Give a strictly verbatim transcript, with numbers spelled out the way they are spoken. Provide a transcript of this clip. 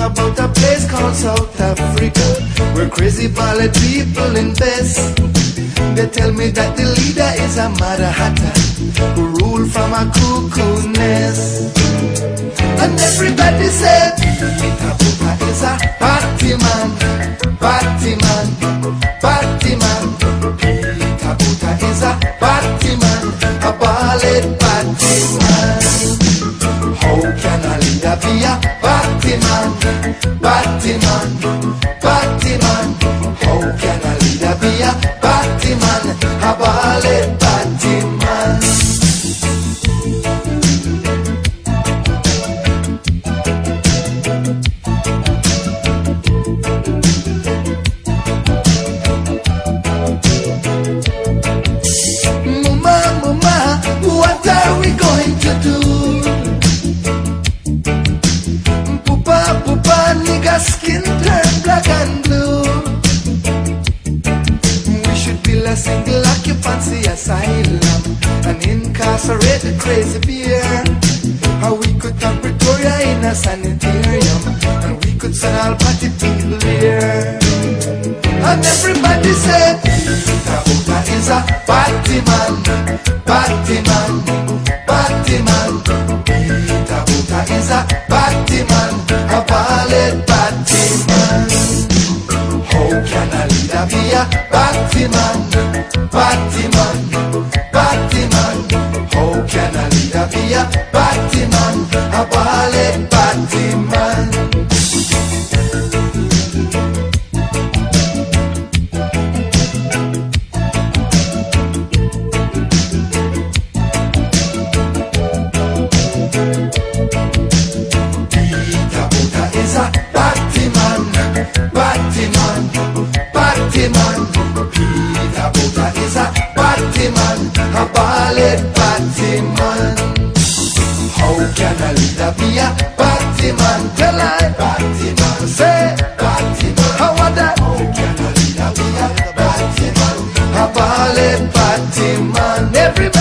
about a place called South Africa, where crazy ballad people invest. They tell me that the leader is a Mother Hatter, who rule from a cuckoo nest. And everybody said Peter Buka is a party man, party man, party man. Peter Buka is a party man, a ballad party man. How can a leader be a party man, party man, party man? How can a leader be a party man, a ballad party man? Mama, mama, what are we going to do? Pupa, pupa, nigga skin turn black and blue. We should build a single occupancy asylum and incarcerate the crazy bear. How we could turn Pretoria in a sanitarium, and we could send all party people here. And everybody said Peter Buka is a party man, party man, party man. Peter Buka is a party man, a ballad party man. How can a leader be a party man, party man, party man? How can a leader be a party man, a ballad party man? A ballad party man. How can a leader be a party man? Tell I, party man. Say, party man. How are that? How can a leader be a party man? A ballad party man. Everybody.